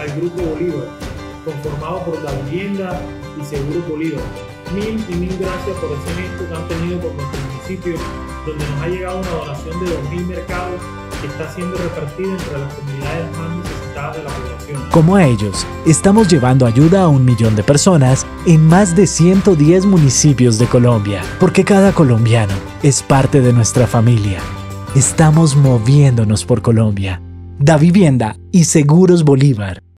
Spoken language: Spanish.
al Grupo Bolívar, conformado por La Vivienda y Seguros Bolívar. Mil y mil gracias por ese gesto que han tenido por nuestro municipio, donde nos ha llegado una donación de 2.000 mercados que está siendo repartida entre las comunidades más necesitadas de la población. Como a ellos, estamos llevando ayuda a 1 millón de personas en más de 110 municipios de Colombia, porque cada colombiano es parte de nuestra familia. Estamos moviéndonos por Colombia. Da Vivienda y Seguros Bolívar.